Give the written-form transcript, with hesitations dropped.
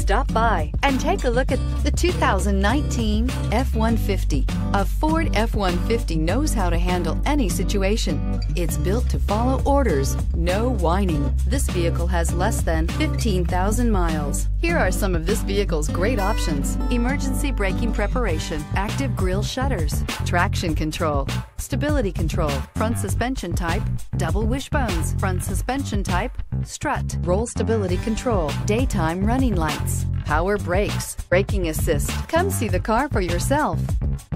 Stop by and take a look at the 2019 F-150. A Ford F-150 knows how to handle any situation. It's built to follow orders, no whining. This vehicle has less than 15,000 miles. Here are some of this vehicle's great options: emergency braking preparation, active grille shutters, traction control, stability control, front suspension type, double wishbones, front suspension type, strut, roll stability control, daytime running lights, power brakes, braking assist. Come see the car for yourself.